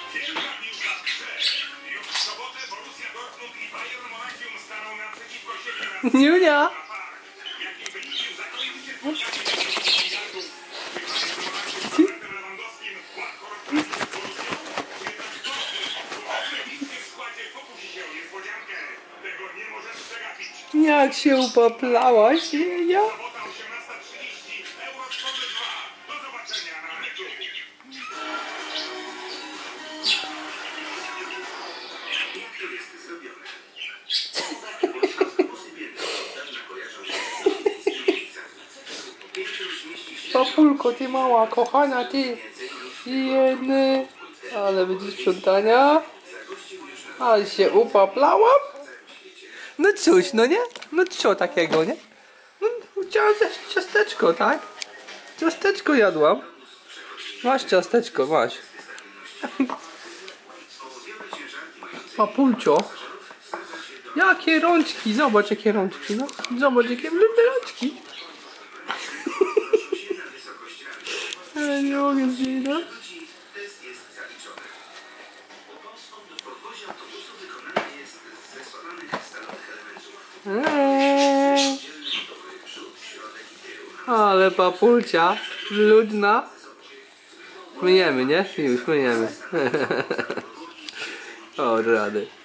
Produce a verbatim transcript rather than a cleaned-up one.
Niunia! Jak się upaplałaś, Niunia? Papulko, ty mała, kochana, ty jedny, ale będzie sprzątania, ale się upaplałam. No cóż, no nie? No co takiego, nie? No chciałam zjeść ciasteczko, tak? Ciasteczko jadłam. Masz ciasteczko, masz. Papulcio. Jakie rączki, zobacz jakie rączki, no. Zobacz jakie bludne rączki. Ale nie mogę zjeść, no. Eee. Ale papulcia, ludna. Myjemy, nie? Już myjemy. O, rady.